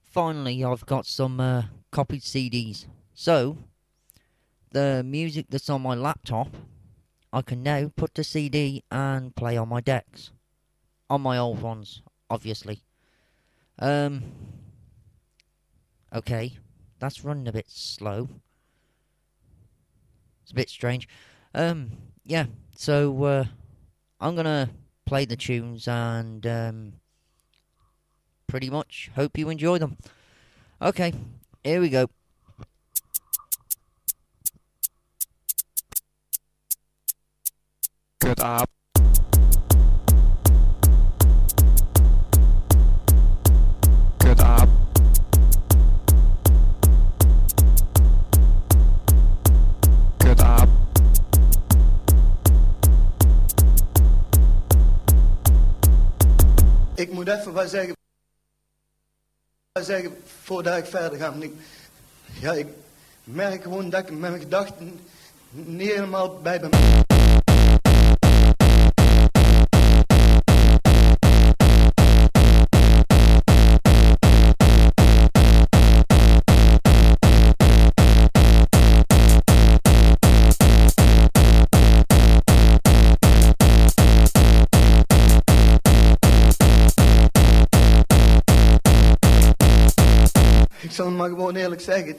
finally I've got some copied CDs. So, the music that's on my laptop, I can now put to CD and play on my decks. On my old ones, obviously. Okay, that's running a bit slow. It's a bit strange. Yeah, so, I'm gonna play the tunes and, pretty much hope you enjoy them. Okay, here we go. Good up. Good up. Good up. Ik moet even wat zeggen voordat ik verder ga. Ik merk gewoon dat ik met mijn gedachten niet helemaal bij ben. Ik zal het maar gewoon eerlijk zeggen.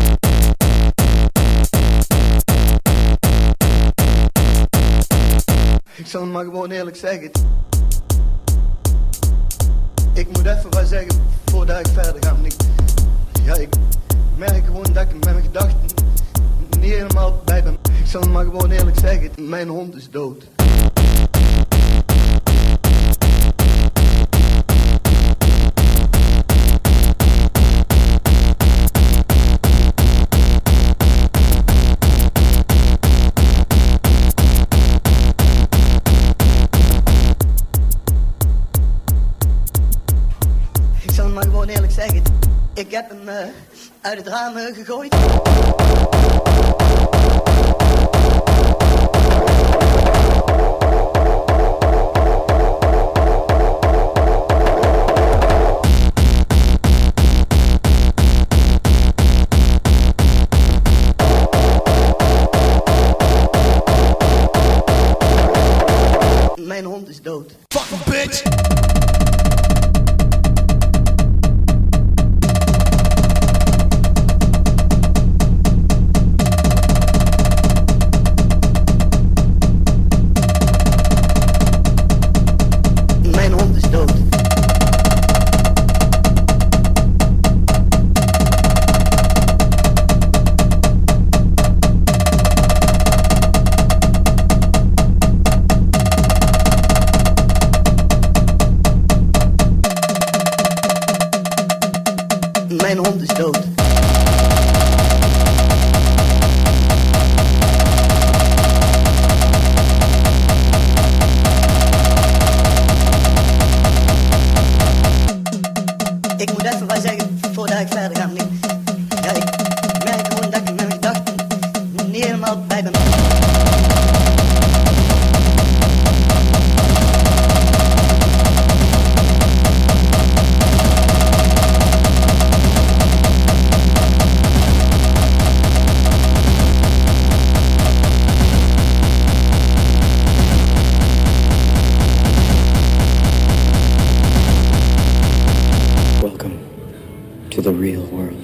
Ik zal het maar gewoon eerlijk zeggen. Ik moet even wat zeggen voordat ik verder ga. Ik merk gewoon dat ik met mijn gedachten niet helemaal bij ben. Ik zal het maar gewoon eerlijk zeggen. Mijn hond is dood. Maar gewoon eerlijk zeggen, ik heb hem uit het raam gegooid. Mijn hond is dood. Fucking bitch! Mijn hond is dood. Ik moet even wat zeggen voordat ik verder ga. Ik merk gewoon dat ik met mijn gedachten niet helemaal bij ben. Welcome to the real world.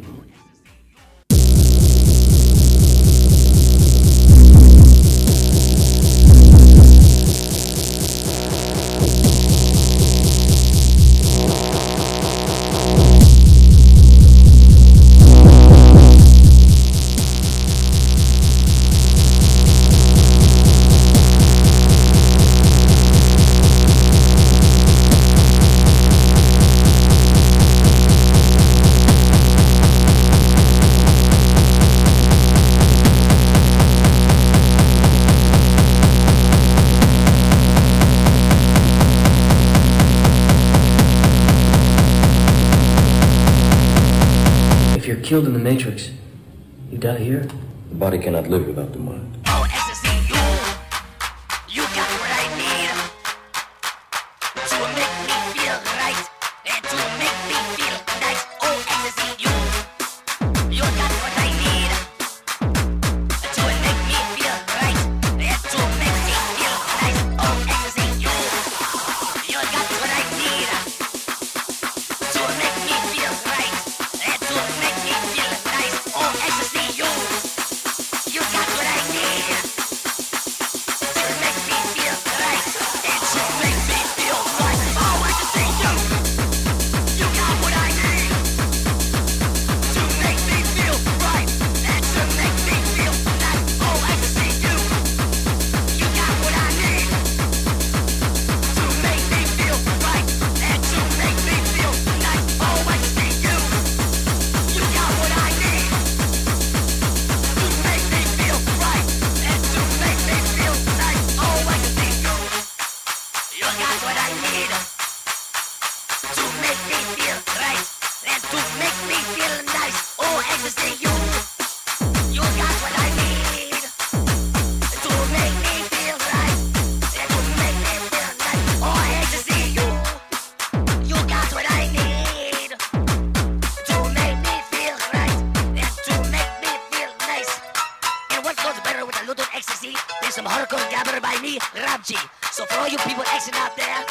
If you're killed in the Matrix, you die here. The body cannot live without the mind. Oh, SSC, you got what I need to make me feel right and to make me feel nice. Oh, and to make me feel nice. Oh, ecstasy, you got what I need to make me feel right and to make me feel nice. Oh, ecstasy, you got what I need to make me feel right and to make me feel nice. And what goes better with a little ecstasy than some hardcore gabber by me, Rap G. So for all you people Xing out there,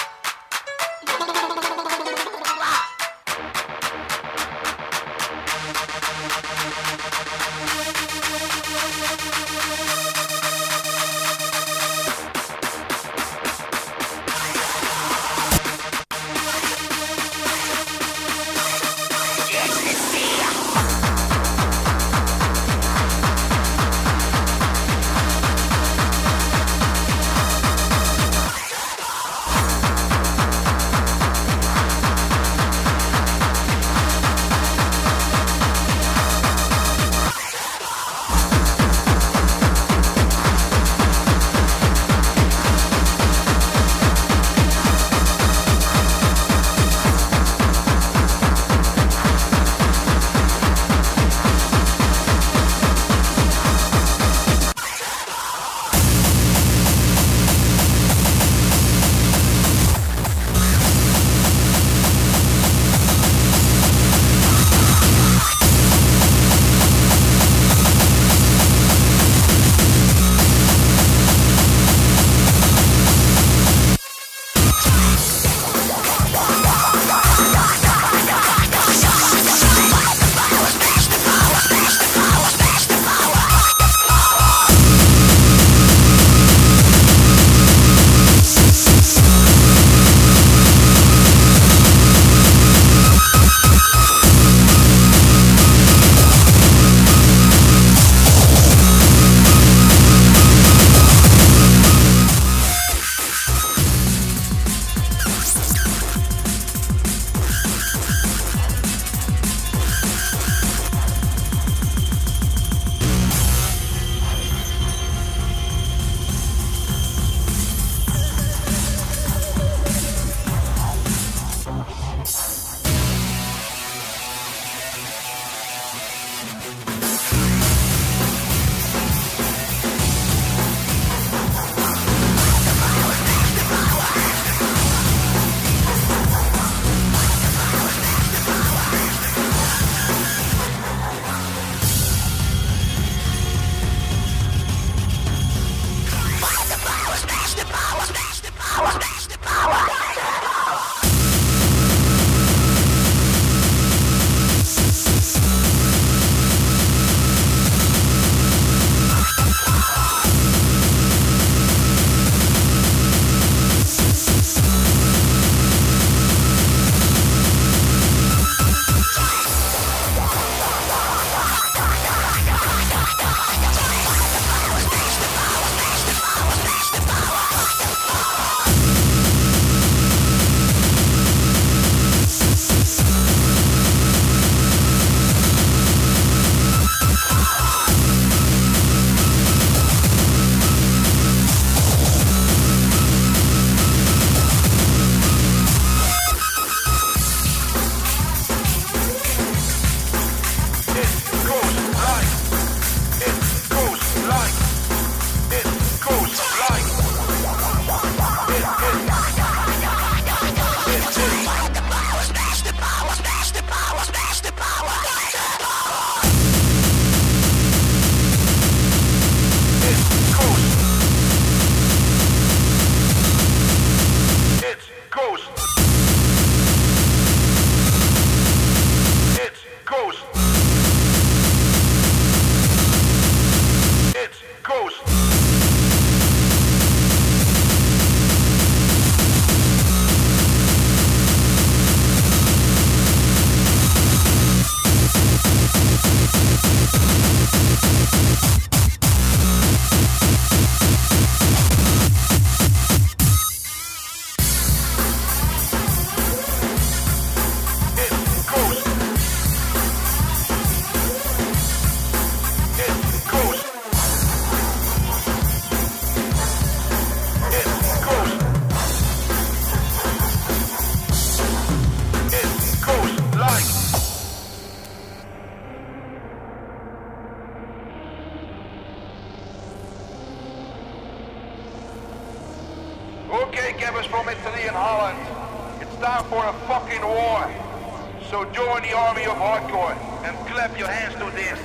time for a fucking war. So join the army of hardcore and clap your hands to this.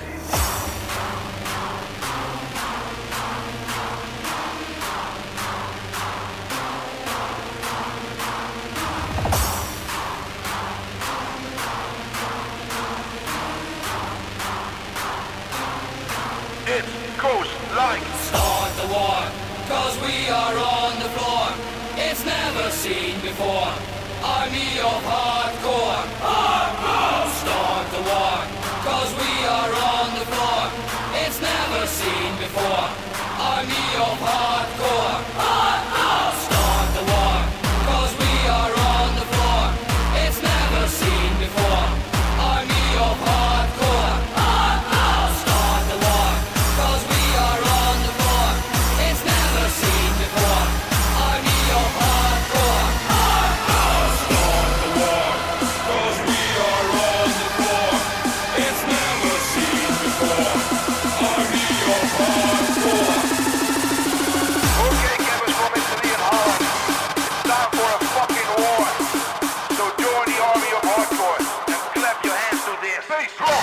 It goes like Start the war, cause we are on the floor. It's never seen before. Army of hardcore. Hardcore! Start the war, cause we are on the floor. It's never seen before. Army of hardcore. Hardcore! Start the war, cause we are on the floor. It's never seen before. Army of hardcore. Hardcore! Start the war, cause we are on the floor. It's never seen before. Army of hardcore. Hardcore! Start the war, cause we are on the floor. It's never seen before. Army of hardcore. okay, campers from Italy and Holland. It's time for a fucking war. So join the army of hardcore and clap your hands to this. Stay strong.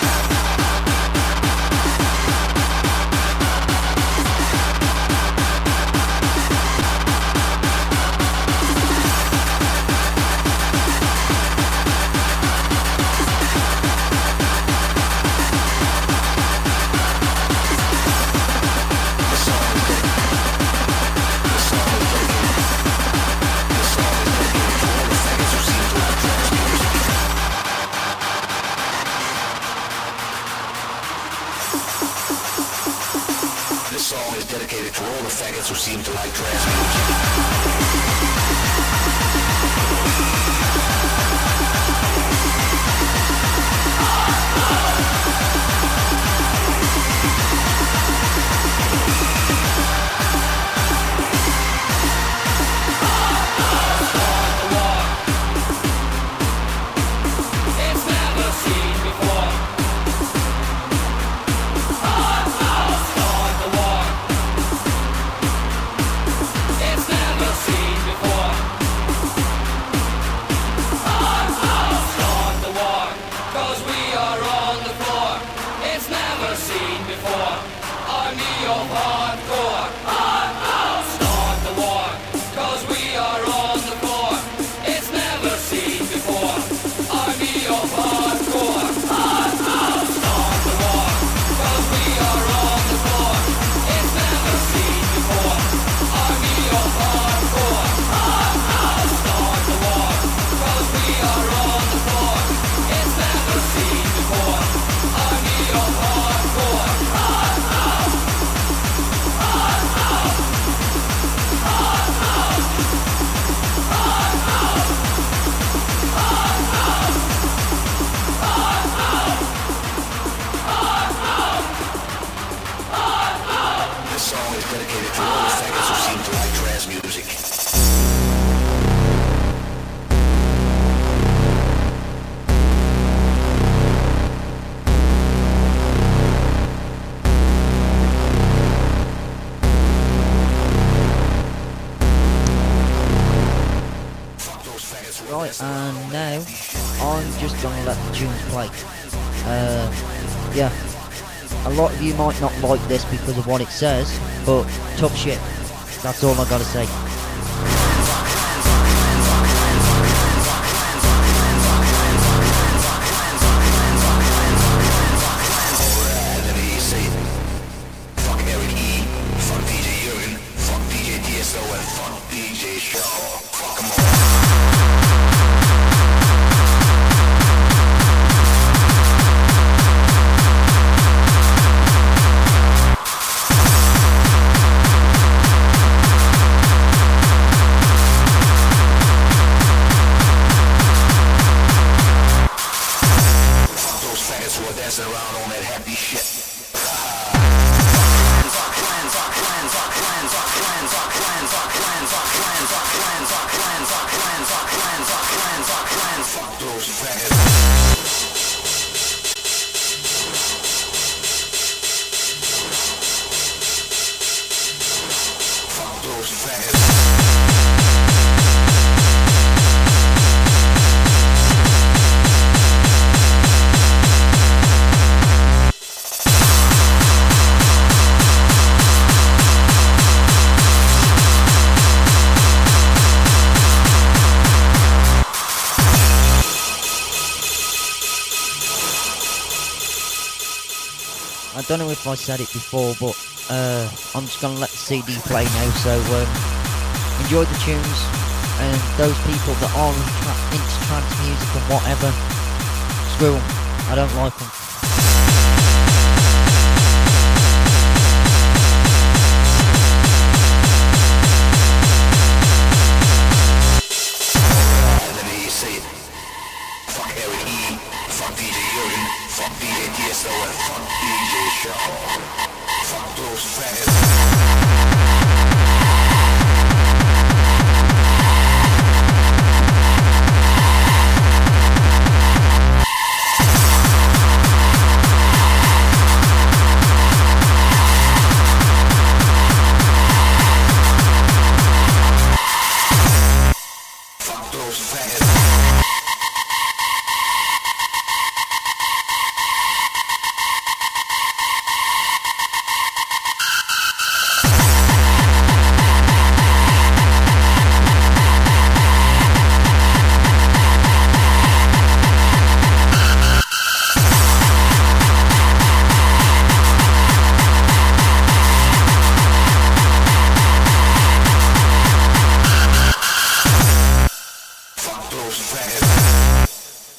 This song is dedicated to all the faggots who seem to like trance music. It's never seen before. Start the war. It's never seen before. Start the war, cause we are on the floor. It's never seen before. Army of hardcore. Start the war, cause we are on the floor. It's never seen before. Army of hardcore. Start the war, cause we are on the floor. It's never seen before. Army of hardcore. Start the war, cause we are on the floor. It's never seen before. Army of hardcore. This song is dedicated to all the faggots who seem to like trance music. Fuck those faggots who are Right, messing and now I'm just gonna let the tunes play. Yeah, a lot of you might not like this because of what it says, but tough shit. That's all I gotta say. Alright, let me say it. Fuck Eric E, fuck DJ Jurgen, fuck DJ DSO, and fuck DJ Shaw. Fuck 'em all. Fuck those faggots who are dancing around on that happy shit. Fuck those faggots. Fuck those faggots. I don't know if I said it before, but I'm just gonna let the CD play now. So enjoy the tunes, and those people that are into trance music and whatever, screw 'em. I don't like them. Let me say it. Fuck Eric E. Fuck DJ Jurgen. Fuck DJ Tiesto and fuck DJ Shaw. Fuck those faggots. Fuck those faggots. Fuck those faggots.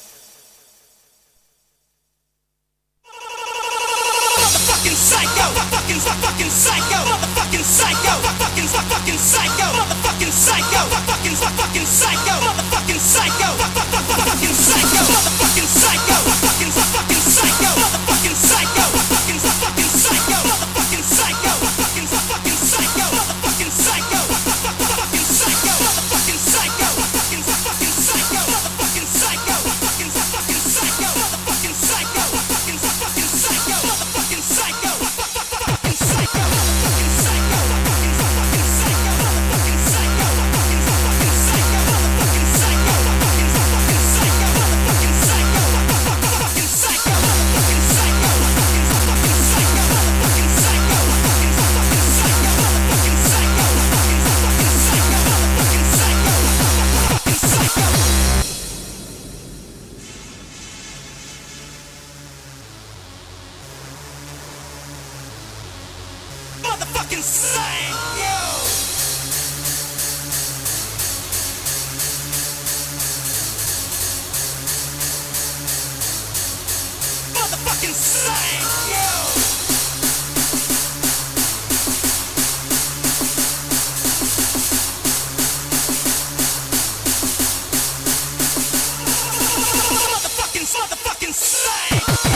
Motherfucking psycho, fucking psycho, motherfucking psycho, fucking psycho, motherfucking psycho, fucking psycho, motherfucking psycho, fucking psycho, motherfucking psycho, fucking psycho, motherfucking psycho, fucking psycho, motherfucking psycho, fucking psycho, motherfucking psycho, fucking psycho, motherfucking psycho, fucking psycho, motherfucking psycho, fucking psycho, motherfucking psycho, fucking psycho, motherfucking psycho, fucking psycho, fucking psycho, fucking psycho, motherfucking psycho, fucking psycho, motherfucking psycho, fucking psycho, motherfucking psycho, fucking psycho, fucking psycho, fucking psycho, motherfucking psycho, fucking psycho, motherfucking psycho, fucking psycho, motherfucking psycho, fucking psycho. Motherfucking psycho! Motherfucking psycho! Motherfucking psycho!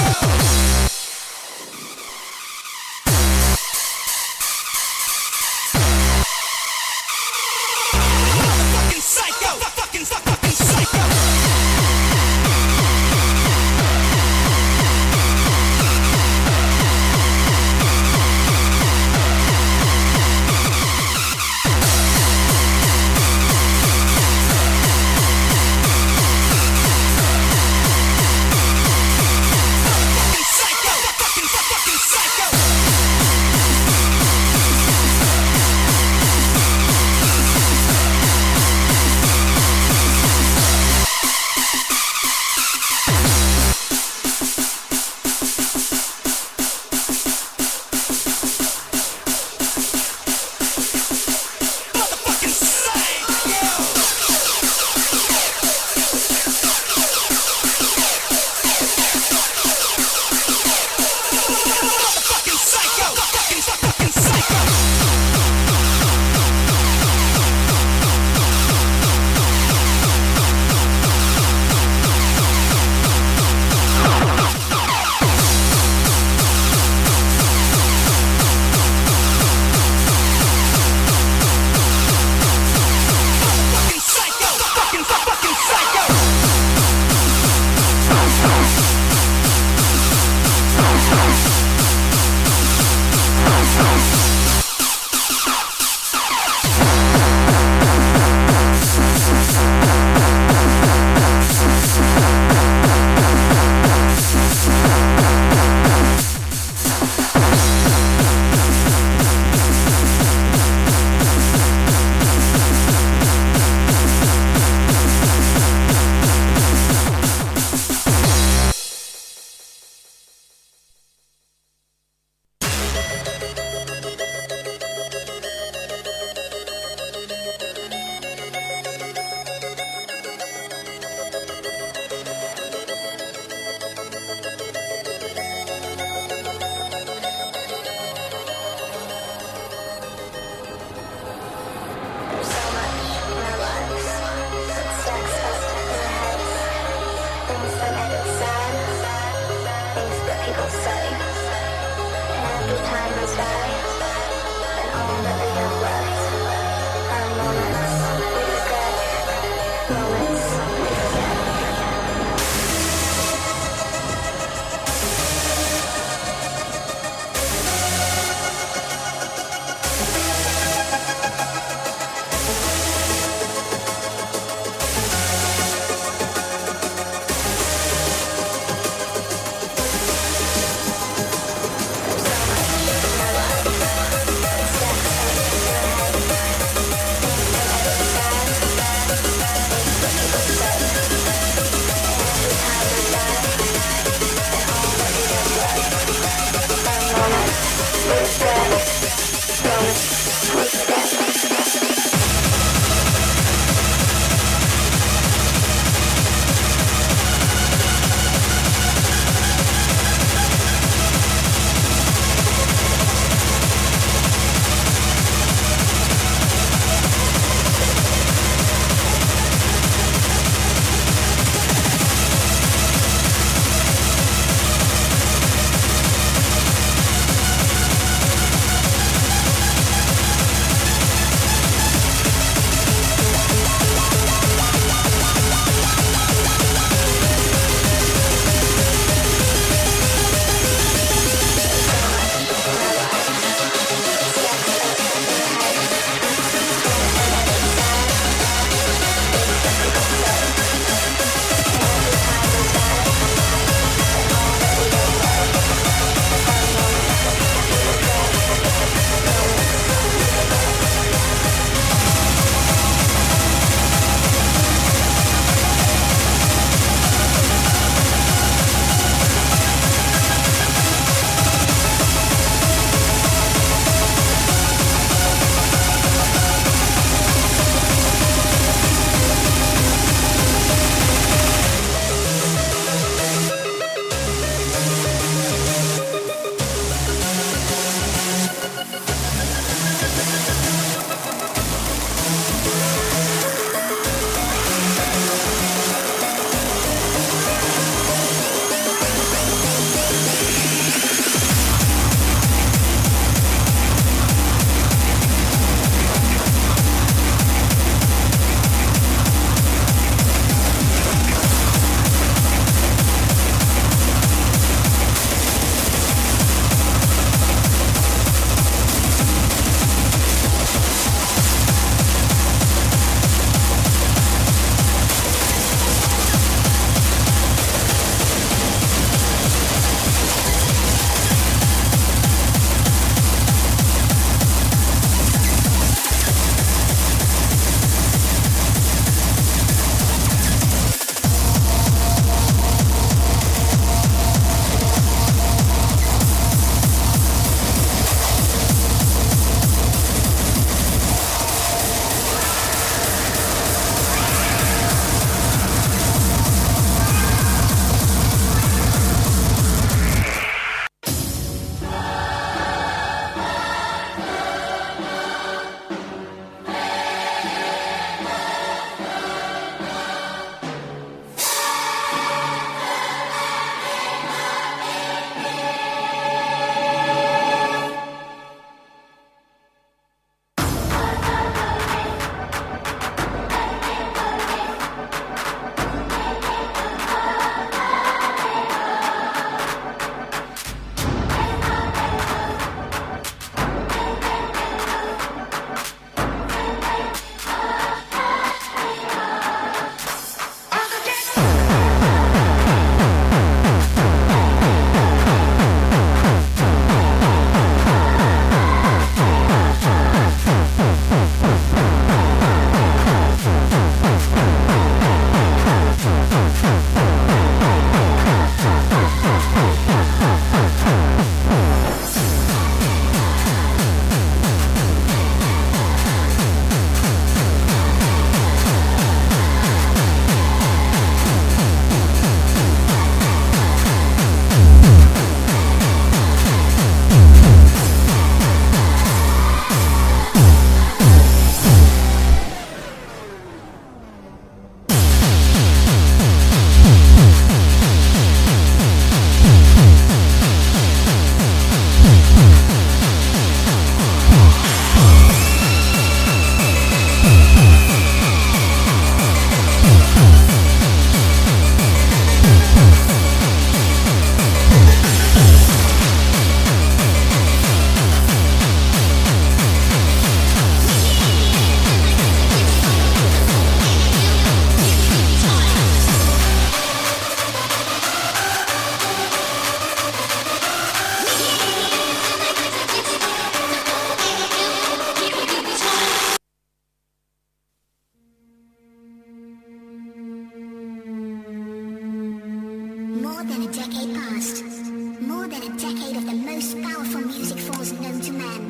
More than a decade passed. More than a decade of the most powerful music force known to man.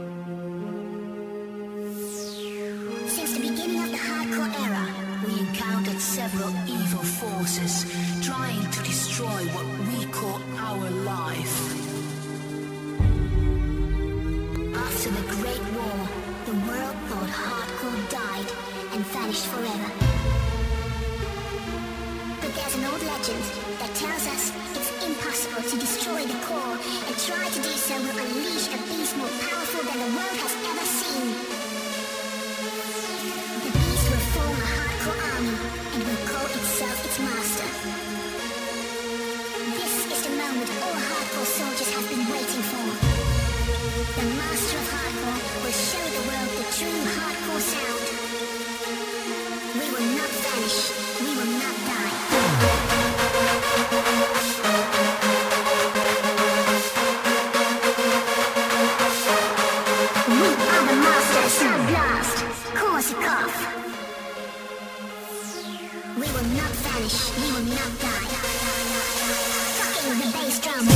Since the beginning of the hardcore era, we encountered several evil forces trying to destroy what we call our life. After the Great War, the world thought hardcore died and vanished forever. But there's an old legend that tells us it's impossible to destroy the core, and try to do so will unleash a beast more powerful than the world has ever seen. The beast will form a hardcore army and will call itself its master. This is the moment all hardcore soldiers have been waiting for. The master of hardcore will show the world the true hardcore sound. We will not vanish. We will not die. We are the masters. Sound Blast. Korsakov. We will not vanish. We will not die. Fucking the bass drum.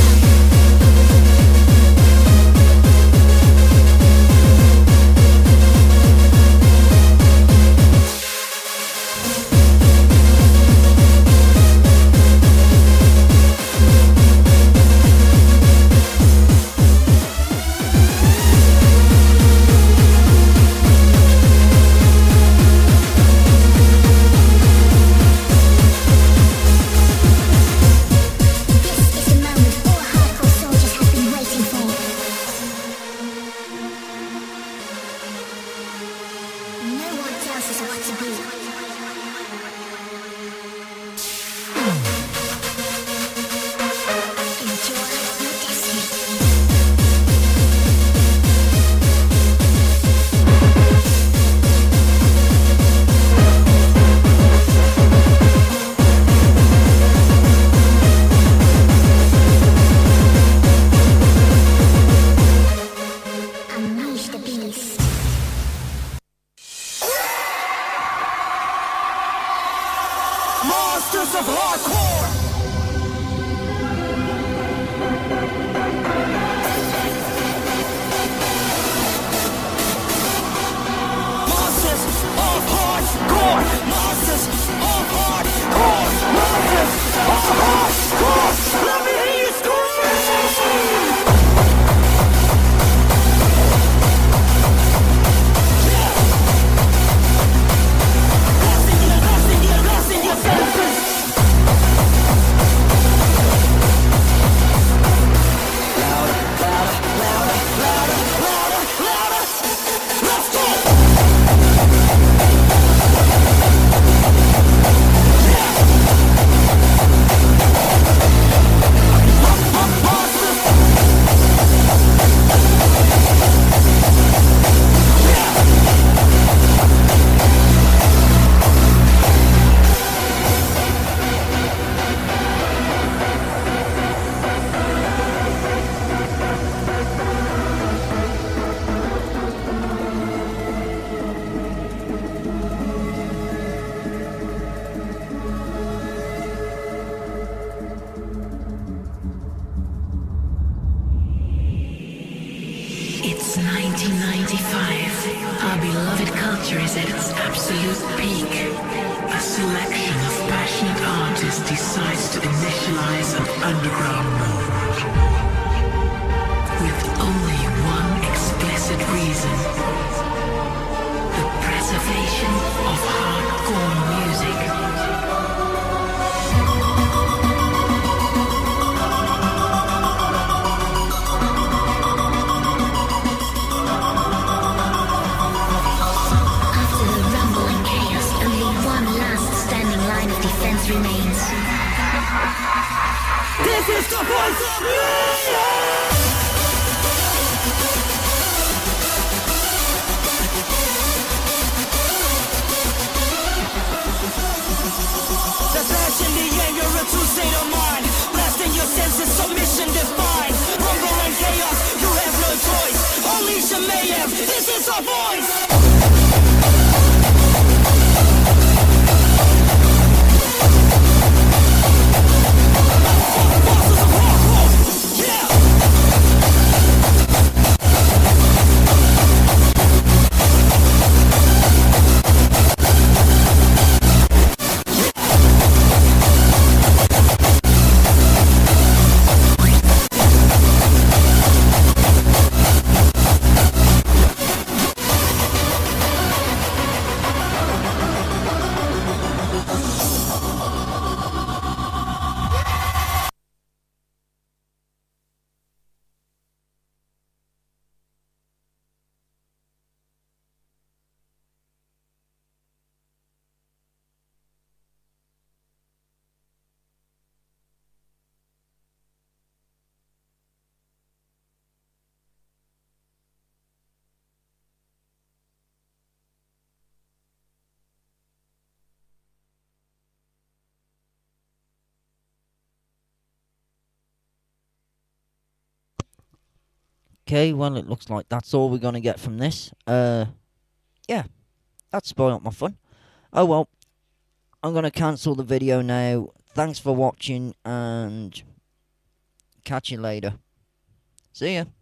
Masters of Hardcore! Masters of Hardcore! Masters of Hardcore! Masters of Hardcore! Let me hear you scream! It's 1995. Our beloved culture is at its absolute peak. A selection of passionate artists decides to initialize an underground movement. With only one explicit reason. The preservation of hardcore music. Remains. This is the voice of music! The passion, the anger, a true state of mind. Blasting your senses, submission defined. Rumble and chaos, you have no choice. Unleash a mayhem, this is our voice! Okay, well, it looks like that's all we're going to get from this. Yeah, that spoiled my fun. Oh well, I'm going to cancel the video now. Thanks for watching, and catch you later. See ya.